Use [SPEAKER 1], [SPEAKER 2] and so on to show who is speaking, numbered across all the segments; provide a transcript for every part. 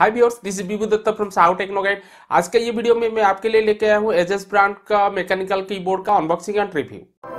[SPEAKER 1] Hi viewers, this is Vibhu Datta from Sahu techno guide. आज का ये वीडियो में मैं आपके लिए लेके आया हूँ एजेस ब्रांड का मैकेनिकल कीबोर्ड का अनबॉक्सिंग एंड रिव्यू।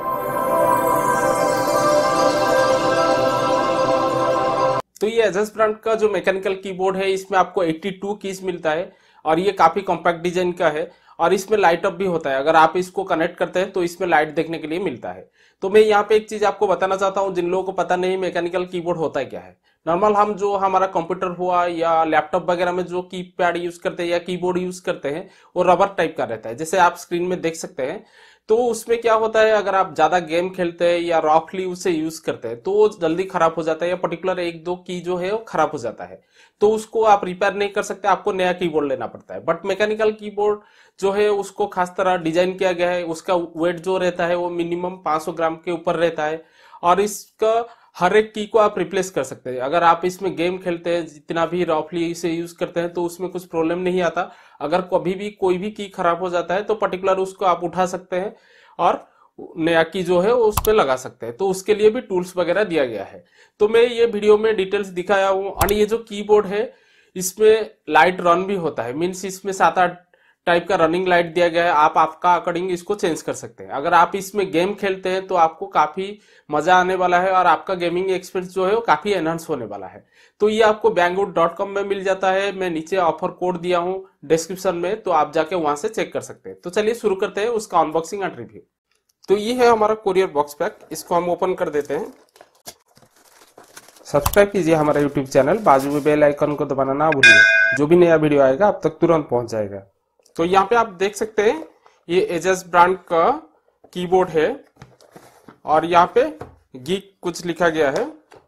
[SPEAKER 1] तो ये एजेस ब्रांड का जो मैकेनिकल कीबोर्ड है इसमें आपको 82 कीज मिलता है और ये काफी कॉम्पैक्ट डिजाइन का है और इसमें लाइट अप भी होता है। अगर आप इसको कनेक्ट करते हैं तो इसमें लाइट देखने के लिए मिलता है। तो मैं यहाँ पे एक चीज आपको बताना चाहता हूँ, जिन लोगों को पता नहीं मैकेनिकल कीबोर्ड होता है क्या है। नॉर्मल हम जो हमारा कंप्यूटर हुआ या लैपटॉप वगैरह में जो कीपैड यूज करते हैं या कीबोर्ड यूज करते हैं वो रबर टाइप का रहता है, जैसे आप स्क्रीन में देख सकते हैं। तो उसमें क्या होता है, अगर आप ज्यादा गेम खेलते हैं या रफली उसे यूज करते हैं तो वो जल्दी खराब हो जाता है या पर्टिकुलर एक दो की जो है वो खराब हो जाता है। तो उसको आप रिपेयर नहीं कर सकते, आपको नया कीबोर्ड लेना पड़ता है। बट मैकेनिकल कीबोर्ड जो है उसको खास तरह डिजाइन किया गया है, उसका वेट जो रहता है वो मिनिमम 500 ग्राम के ऊपर रहता है और इसका हर एक की को आप रिप्लेस कर सकते हैं। अगर आप इसमें गेम खेलते हैं, जितना भी रफली इसे यूज करते हैं तो उसमें कुछ प्रॉब्लम नहीं आता। अगर कभी भी कोई भी की खराब हो जाता है तो पर्टिकुलर उसको आप उठा सकते हैं और नया की जो है वो उस पर लगा सकते हैं। तो उसके लिए भी टूल्स वगैरह दिया गया है। तो मैं ये वीडियो में डिटेल्स दिखाया हूँ। और ये जो कीबोर्ड है इसमें लाइट रन भी होता है, मीन्स इसमें 7-8 टाइप का रनिंग लाइट दिया गया है। आप आपका अकॉर्डिंग इसको चेंज कर सकते हैं। अगर आप इसमें गेम खेलते हैं तो आपको काफी मजा आने वाला है और आपका गेमिंग एक्सपीरियंस जो है वो काफी एनहांस होने वाला है। तो ये आपको banggood.com में मिल जाता है। मैं नीचे ऑफर कोड दिया हूँ डिस्क्रिप्शन में, तो आप जाके वहां से चेक कर सकते हैं। तो चलिए शुरू करते हैं उसका अनबॉक्सिंग एंड रिव्यू। तो ये है हमारा कोरियर बॉक्स पैक, इसको हम ओपन कर देते हैं। सब्सक्राइब कीजिए हमारा यूट्यूब चैनल, बाजू में बेल आइकन को दबाना ना भूलिए, जो भी नया वीडियो आएगा आप तक तुरंत पहुंच जाएगा। तो यहाँ पे आप देख सकते हैं ये एजेस ब्रांड का कीबोर्ड है और यहाँ पे गीक कुछ लिखा गया है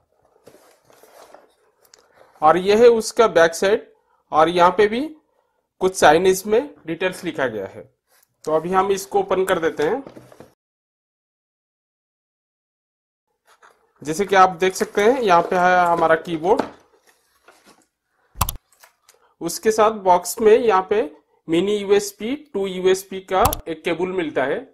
[SPEAKER 1] और ये है उसका बैक साइड और यहाँ पे भी कुछ चाइनीज में डिटेल्स लिखा गया है। तो अभी हम इसको ओपन कर देते हैं। जैसे कि आप देख सकते हैं यहाँ पे है हमारा कीबोर्ड, उसके साथ बॉक्स में यहाँ पे मिनी यूएसबी टू यूएसबी का एक केबल मिलता है।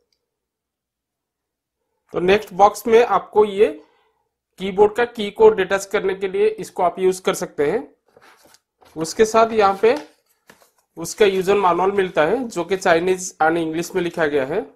[SPEAKER 1] तो नेक्स्ट बॉक्स में आपको ये कीबोर्ड का की को डिटैच करने के लिए इसको आप यूज कर सकते हैं। उसके साथ यहाँ पे उसका यूजर मैनुअल मिलता है जो कि चाइनीज एंड इंग्लिश में लिखा गया है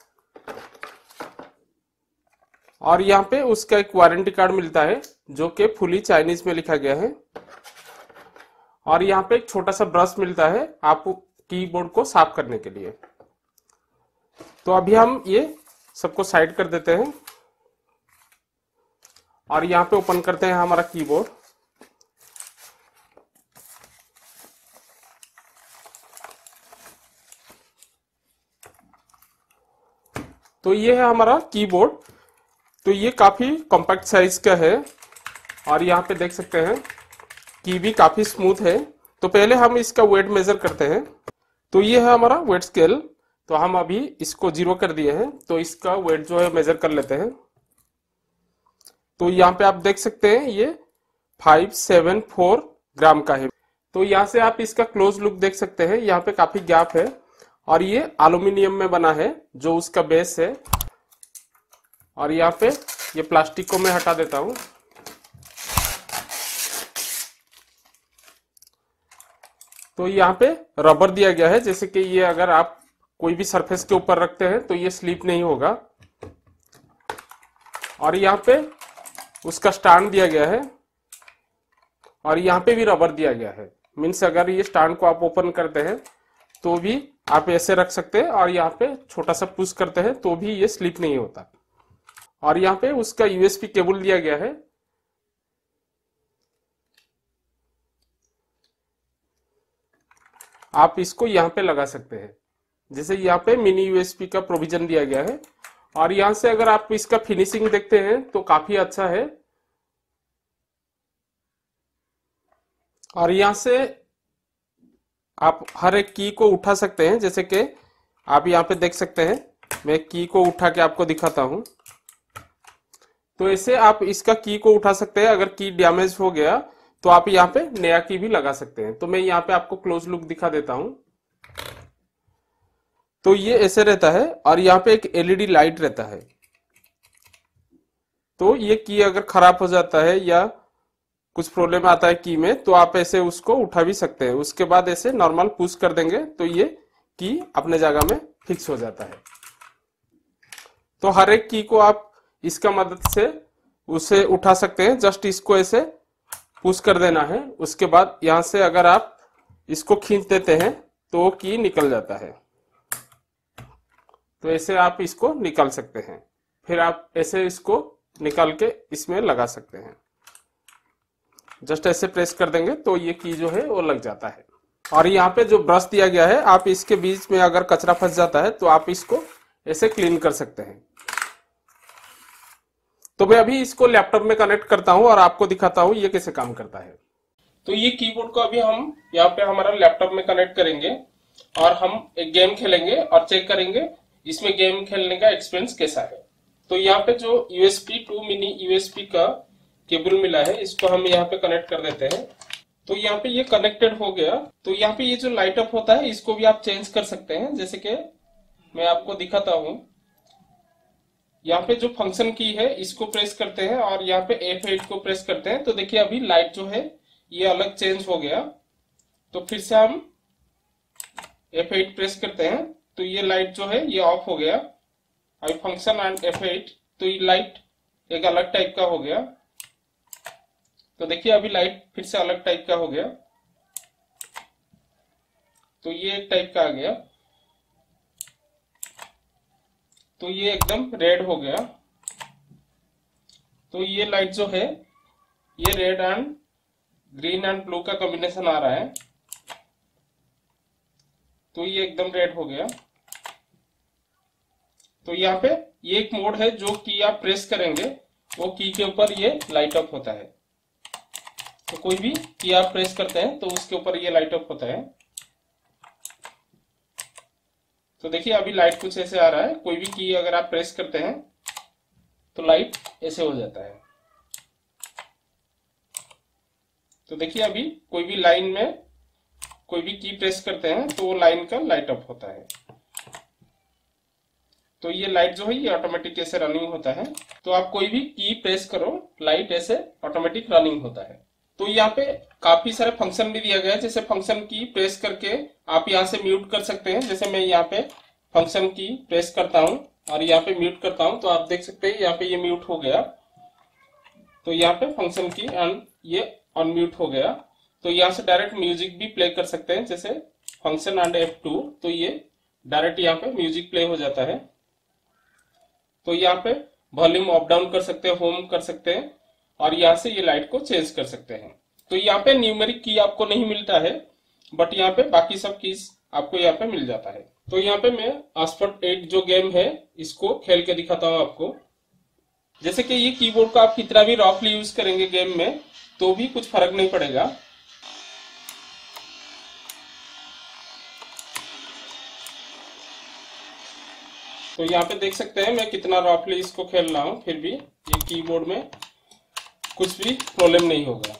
[SPEAKER 1] और यहाँ पे उसका एक वारंटी कार्ड मिलता है जो कि फुली चाइनीज में लिखा गया है और यहाँ पे एक छोटा सा ब्रश मिलता है आपको कीबोर्ड को साफ करने के लिए। तो अभी हम ये सबको साइड कर देते हैं और यहाँ पे ओपन करते हैं हमारा कीबोर्ड। तो ये है हमारा कीबोर्ड। तो ये काफी कॉम्पैक्ट साइज का है और यहाँ पे देख सकते हैं की भी काफी स्मूथ है। तो पहले हम इसका वेट मेजर करते हैं। तो ये है हमारा वेट स्केल। तो हम अभी इसको 0 कर दिए हैं, तो इसका वेट जो है मेजर कर लेते हैं। तो यहाँ पे आप देख सकते हैं ये 574 ग्राम का है। तो यहाँ से आप इसका क्लोज लुक देख सकते हैं, यहाँ पे काफी गैप है और ये एल्यूमिनियम में बना है जो उसका बेस है। और यहाँ पे ये प्लास्टिक को मैं हटा देता हूं। तो यहाँ पे रबर दिया गया है, जैसे कि ये अगर आप कोई भी सरफेस के ऊपर रखते हैं तो ये स्लिप नहीं होगा। और यहाँ पे उसका स्टैंड दिया गया है और यहाँ पे भी रबर दिया गया है। मीन्स अगर ये स्टैंड को आप ओपन करते हैं तो भी आप ऐसे रख सकते हैं और यहाँ पे छोटा सा पुश करते हैं तो भी ये स्लिप नहीं होता। और यहाँ पे उसका यूएसबी केबल दिया गया है। आप इसको यहाँ पे लगा सकते हैं, जैसे यहाँ पे मिनी यूएसबी का प्रोविजन दिया गया है। और यहाँ से अगर आप इसका फिनिशिंग देखते हैं तो काफी अच्छा है। और यहाँ से आप हर एक की को उठा सकते हैं, जैसे कि आप यहाँ पे देख सकते हैं। मैं की को उठा के आपको दिखाता हूं। तो ऐसे आप इसका की को उठा सकते हैं। अगर की डैमेज हो गया तो आप यहाँ पे नया की भी लगा सकते हैं। तो मैं यहाँ पे आपको क्लोज लुक दिखा देता हूं। तो ये ऐसे रहता है और यहाँ पे एक एलईडी लाइट रहता है। तो ये की अगर खराब हो जाता है या कुछ प्रॉब्लम आता है की में, तो आप ऐसे उसको उठा भी सकते हैं। उसके बाद ऐसे नॉर्मल पुश कर देंगे तो ये की अपने जगह में फिक्स हो जाता है। तो हर एक की को आप इसका मदद से उसे उठा सकते हैं। जस्ट इसको ऐसे पुश कर देना है। उसके बाद यहां से अगर आप इसको खींच देते हैं तो की निकल जाता है। तो ऐसे आप इसको निकाल सकते हैं। फिर आप ऐसे इसको निकाल के इसमें लगा सकते हैं। जस्ट ऐसे प्रेस कर देंगे तो ये की जो है वो लग जाता है। और यहाँ पे जो ब्रश दिया गया है, आप इसके बीच में अगर कचरा फंस जाता है तो आप इसको ऐसे क्लीन कर सकते हैं। तो मैं अभी इसको लैपटॉप में कनेक्ट करता हूं और आपको दिखाता हूं ये कैसे काम करता है। तो ये कीबोर्ड को अभी हम यहाँ पे हमारा लैपटॉप में कनेक्ट करेंगे और हम एक गेम खेलेंगे और चेक करेंगे इसमें गेम खेलने का एक्सपीरियंस कैसा है। तो यहाँ पे जो USB 2 मिनी USB का केबल मिला है, इसको हम यहाँ पे कनेक्ट कर देते हैं। तो यहाँ पे ये कनेक्टेड हो गया। तो यहाँ पे ये जो लाइट अप होता है इसको भी आप चेंज कर सकते हैं। जैसे कि मैं आपको दिखाता हूँ, यहाँ पे जो फंक्शन की है इसको प्रेस करते हैं और यहाँ पे F8 को प्रेस करते हैं तो देखिए अभी लाइट जो है ये अलग चेंज हो गया। तो फिर से हम F8 प्रेस करते हैं तो ये लाइट जो है ये ऑफ हो गया। अभी फंक्शन एंड F8 तो ये लाइट एक अलग टाइप का हो गया। तो देखिए अभी लाइट फिर से अलग टाइप का हो गया। तो ये एक टाइप का आ गया। तो ये एकदम रेड हो गया। तो ये लाइट जो है ये red and green and blue का कॉम्बिनेशन आ रहा है। तो ये एकदम रेड हो गया। तो यहाँ पे ये एक मोड है, जो की आप प्रेस करेंगे वो की के ऊपर ये लाइट अप होता है। तो कोई भी की आप प्रेस करते हैं तो उसके ऊपर ये लाइट अप होता है। तो देखिए अभी लाइट कुछ ऐसे आ रहा है। कोई भी की अगर आप प्रेस करते हैं तो लाइट ऐसे हो जाता है। तो देखिए अभी कोई भी लाइन में कोई भी की प्रेस करते हैं तो वो लाइन का लाइट अप होता है। तो ये लाइट जो है ये ऑटोमेटिक ऐसे रनिंग होता है। तो आप कोई भी की प्रेस करो लाइट ऐसे ऑटोमेटिक रनिंग होता है। तो यहाँ पे काफी सारे फंक्शन भी दिया गया है। जैसे फंक्शन की प्रेस करके आप यहाँ से म्यूट कर सकते हैं। जैसे मैं यहाँ पे फंक्शन की प्रेस करता हूँ और यहाँ पे म्यूट करता हूँ तो आप देख सकते हैं यहाँ पे ये म्यूट हो गया। तो यहाँ पे फंक्शन की एंड ये अनम्यूट हो गया। तो यहाँ से डायरेक्ट म्यूजिक भी प्ले कर सकते हैं। जैसे फंक्शन एंड F2 तो ये डायरेक्ट यहाँ पे म्यूजिक प्ले हो जाता है। तो यहाँ पे वॉल्यूम अप डाउन कर सकते हैं, होम कर सकते हैं और यहाँ से ये लाइट को चेंज कर सकते हैं। तो यहाँ पे न्यूमेरिक की आपको नहीं मिलता है, बट यहाँ पे बाकी सब कीज आपको यहाँ पे मिल जाता है। तो यहाँ पे मैं आस्फल्ट 8 जो गेम है इसको खेल के दिखाता हूँ आपको। जैसे कि ये कीबोर्ड को आप कितना भी रफली यूज करेंगे गेम में तो भी कुछ फर्क नहीं पड़ेगा। तो यहाँ पे देख सकते हैं मैं कितना रफली इसको खेल रहा हूँ, फिर भी ये कीबोर्ड में कुछ भी प्रॉब्लम नहीं होगा।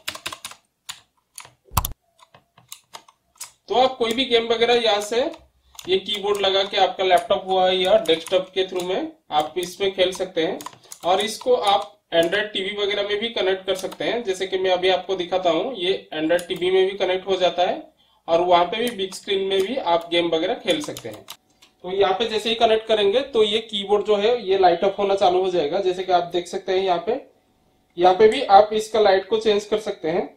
[SPEAKER 1] तो आप कोई भी गेम वगैरह यहाँ से ये कीबोर्ड लगा के आपका लैपटॉप हुआ या डेस्कटॉप के थ्रू में आप इसमें खेल सकते हैं। और इसको आप एंड्रॉइड टीवी वगैरह में भी कनेक्ट कर सकते हैं। जैसे कि मैं अभी आपको दिखाता हूँ, ये एंड्रॉइड टीवी में भी कनेक्ट हो जाता है और वहां पे भी बिग स्क्रीन में भी आप गेम वगैरह खेल सकते हैं। तो यहाँ पे जैसे ही कनेक्ट करेंगे तो ये कीबोर्ड जो है ये लाइट अप होना चालू हो जाएगा। जैसे कि आप देख सकते हैं यहाँ पे भी आप इसका लाइट को चेंज कर सकते हैं।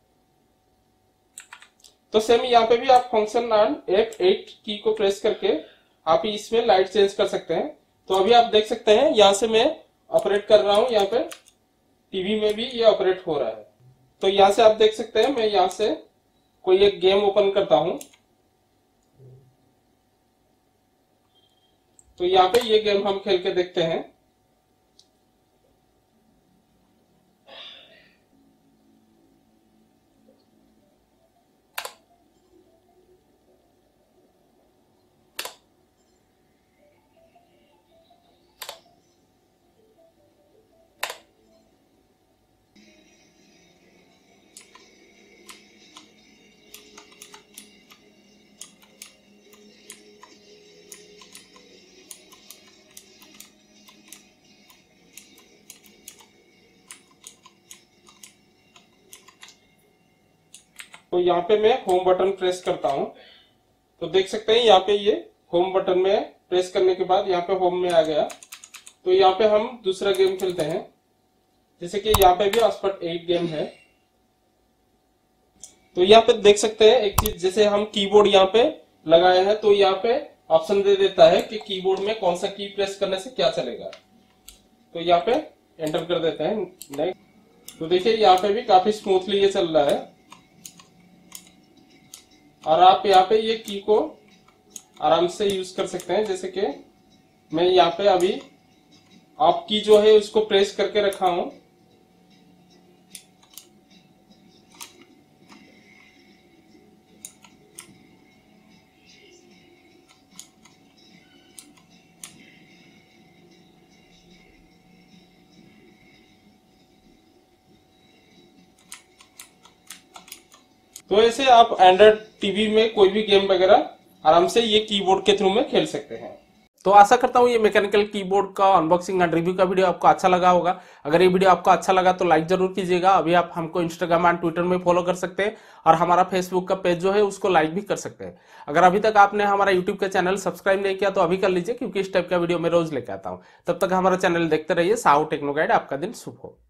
[SPEAKER 1] तो सेम यहाँ पे भी आप फंक्शन एंड F8 की को प्रेस करके आप इसमें लाइट चेंज कर सकते हैं। तो अभी आप देख सकते हैं यहाँ से मैं ऑपरेट कर रहा हूँ, यहाँ पे टीवी में भी ये ऑपरेट हो रहा है। तो यहाँ से आप देख सकते हैं मैं यहाँ से कोई एक गेम ओपन करता हूँ। तो यहाँ पे ये गेम हम खेल के देखते हैं। तो यहाँ पे मैं होम बटन प्रेस करता हूँ, तो देख सकते हैं यहाँ पे ये होम बटन में प्रेस करने के बाद यहाँ पे होम में आ गया। तो यहाँ पे हम दूसरा गेम खेलते हैं, जैसे कि यहाँ पे भी आसपास 8 गेम है। तो यहाँ पे देख सकते हैं एक चीज, जैसे हम कीबोर्ड यहाँ पे लगाए हैं तो यहाँ पे ऑप्शन दे देता है कि कीबोर्ड में कौन सा की प्रेस करने से क्या चलेगा। तो यहाँ पे एंटर कर देते हैं नेक्स्ट। तो देखिए यहाँ पे भी काफी स्मूथली ये चल रहा है, और आप यहाँ पे ये की को आराम से यूज कर सकते हैं। जैसे कि मैं यहाँ पे अभी आप की जो है उसको प्रेस करके रखा हूं। तो ऐसे आप एंड्रॉइड टीवी में कोई भी गेम वगैरह आराम से ये कीबोर्ड के थ्रू में खेल सकते हैं। तो आशा करता हूँ ये मैकेनिकल कीबोर्ड का अनबॉक्सिंग एंड रिव्यू का वीडियो आपको अच्छा लगा होगा। अगर ये वीडियो आपको अच्छा लगा तो लाइक जरूर कीजिएगा। अभी आप हमको इंस्टाग्राम एंड ट्विटर में फॉलो कर सकते हैं, और हमारा फेसबुक का पेज जो है उसको लाइक भी कर सकते हैं। अगर अभी तक आपने हमारा यूट्यूब का चैनल सब्सक्राइब नहीं किया तो अभी कर लीजिए, क्योंकि इस टाइप का वीडियो मैं रोज लेके आता हूँ। तब तक हमारा चैनल देखते रहिए। Sahu techno guide. आपका दिन शुभ हो।